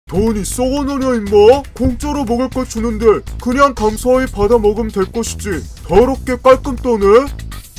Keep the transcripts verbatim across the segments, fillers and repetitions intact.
돈이 썩어나냐 임마? 공짜로 먹을 걸 주는데 그냥 감사히 받아 먹으면 될 것이지. 더럽게 깔끔 떠네?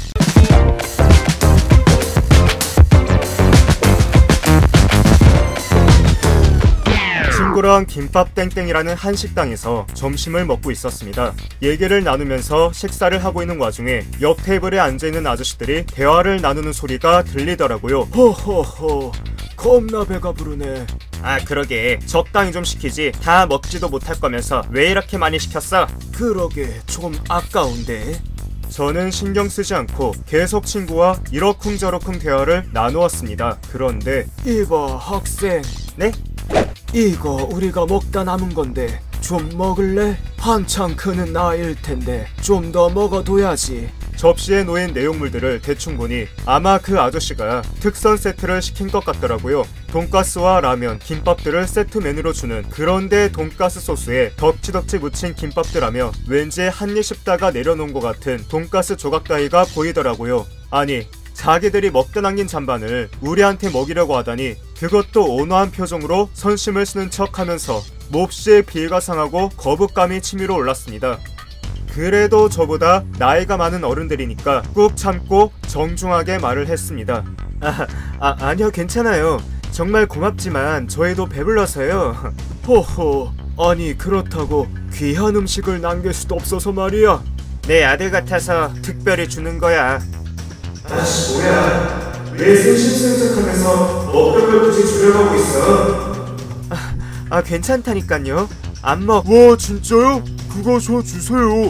친구랑 김밥땡땡이라는 한식당에서 점심을 먹고 있었습니다. 얘기를 나누면서 식사를 하고 있는 와중에 옆 테이블에 앉아있는 아저씨들이 대화를 나누는 소리가 들리더라고요. 허허허, 겁나 배가 부르네. 아, 그러게 적당히 좀 시키지. 다 먹지도 못할 거면서 왜 이렇게 많이 시켰어? 그러게 좀 아까운데. 저는 신경 쓰지 않고 계속 친구와 이러쿵저러쿵 대화를 나누었습니다. 그런데 이봐 학생. 네? 이거 우리가 먹다 남은 건데 좀 먹을래? 한창 크는 나이일 텐데 좀 더 먹어둬야지. 접시에 놓인 내용물들을 대충 보니 아마 그 아저씨가 특선 세트를 시킨 것 같더라고요. 돈가스와 라면, 김밥들을 세트 메뉴로 주는, 그런데 돈가스 소스에 덕지덕지 묻힌 김밥들하며 왠지 한입 씹다가 내려놓은 것 같은 돈가스 조각 따위가 보이더라고요. 아니, 자기들이 먹다 남긴 잔반을 우리한테 먹이려고 하다니, 그것도 온화한 표정으로 선심을 쓰는 척 하면서 몹시 비위가 상하고 거부감이 치밀어 올랐습니다. 그래도 저보다 나이가 많은 어른들이니까 꾹 참고 정중하게 말을 했습니다. 아, 아 아니요 괜찮아요. 정말 고맙지만 저희도 배불러서요. 호호, 아니 그렇다고 귀한 음식을 남길 수도 없어서 말이야. 내 아들 같아서 특별히 주는 거야. 아씨 뭐야, 왜 생신생색하면서 먹던 걸 굳이 주려고 하고 있어? 아, 아 괜찮다니깐요. 안 먹... 와 진짜요? 그거 저 주세요.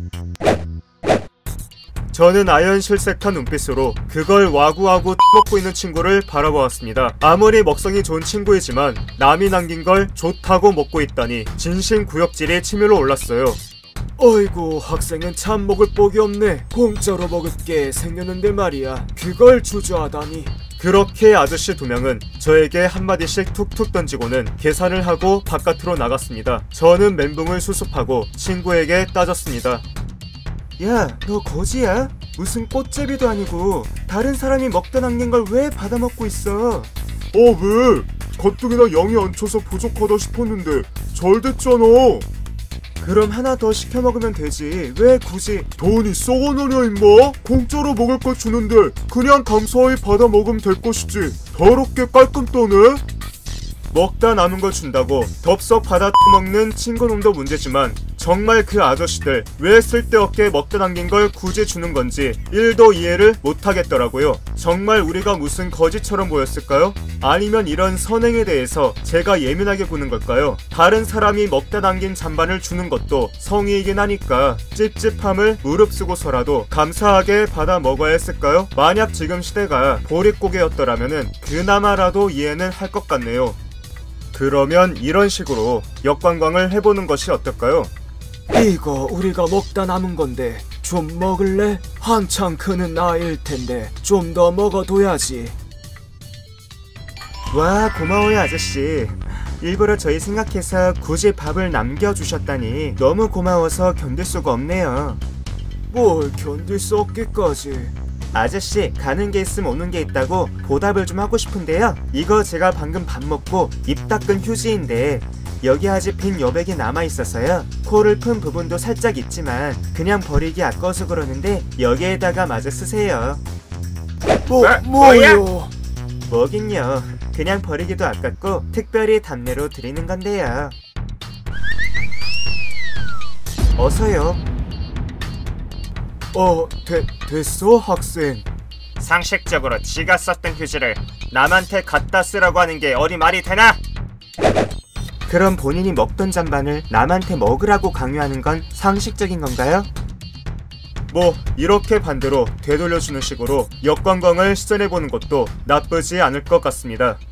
저는 아연실색한 눈빛으로 그걸 와구와구 먹고 있는 친구를 바라보았습니다. 아무리 먹성이 좋은 친구이지만 남이 남긴 걸 좋다고 먹고 있다니 진심구역질이 치밀어 올랐어요. 어이구, 학생은 참 먹을 복이 없네. 공짜로 먹을 게 생겼는데 말이야, 그걸 주저하다니. 그렇게 아저씨 두 명은 저에게 한마디씩 툭툭 던지고는 계산을 하고 바깥으로 나갔습니다. 저는 멘붕을 수습하고 친구에게 따졌습니다. 야, 너 거지야? 무슨 꽃제비도 아니고 다른 사람이 먹다 남긴 걸 왜 받아먹고 있어? 어, 왜? 가뜩이나 양이 안 쳐서 부족하다 싶었는데 잘 됐잖아. 그럼 하나 더 시켜 먹으면 되지. 왜 굳이? 돈이 썩어나냐 임마? 공짜로 먹을 걸 주는데 그냥 감사히 받아 먹으면 될 것이지. 더럽게 깔끔 떠네? 먹다 남은 걸 준다고 덥석 받아 먹는 친구놈도 문제지만 정말 그 아저씨들 왜 쓸데없게 먹다 남긴 걸 굳이 주는 건지 일도 이해를 못하겠더라고요. 정말 우리가 무슨 거지처럼 보였을까요? 아니면 이런 선행에 대해서 제가 예민하게 구는 걸까요? 다른 사람이 먹다 남긴 잔반을 주는 것도 성의이긴 하니까 찝찝함을 무릅쓰고서라도 감사하게 받아 먹어야 했을까요? 만약 지금 시대가 보릿고개였더라면은 그나마라도 이해는 할 것 같네요. 그러면 이런 식으로 역관광을 해보는 것이 어떨까요? 이거 우리가 먹다 남은 건데 좀 먹을래? 한창 크는 나이일 텐데 좀 더 먹어둬야지. 와, 고마워요 아저씨. 일부러 저희 생각해서 굳이 밥을 남겨주셨다니 너무 고마워서 견딜 수가 없네요. 뭘 견딜 수 없기까지. 아저씨, 가는 게 있으면 오는 게 있다고 보답을 좀 하고 싶은데요. 이거 제가 방금 밥 먹고 입 닦은 휴지인데 여기 아직 빈 여백이 남아있어서요. 코를 푼 부분도 살짝 있지만 그냥 버리기 아까워서 그러는데 여기에다가 마저 쓰세요. 뭐, 뭐 뭐요? 뭐긴요. 그냥 버리기도 아깝고 특별히 답례로 드리는 건데요. 어서요. 어, 되, 됐어 학생. 상식적으로 지가 썼던 휴지를 남한테 갖다 쓰라고 하는 게 어디 말이 되나? 그럼 본인이 먹던 잔반을 남한테 먹으라고 강요하는 건 상식적인 건가요? 뭐 이렇게 반대로 되돌려주는 식으로 역관광을 시전해보는 것도 나쁘지 않을 것 같습니다.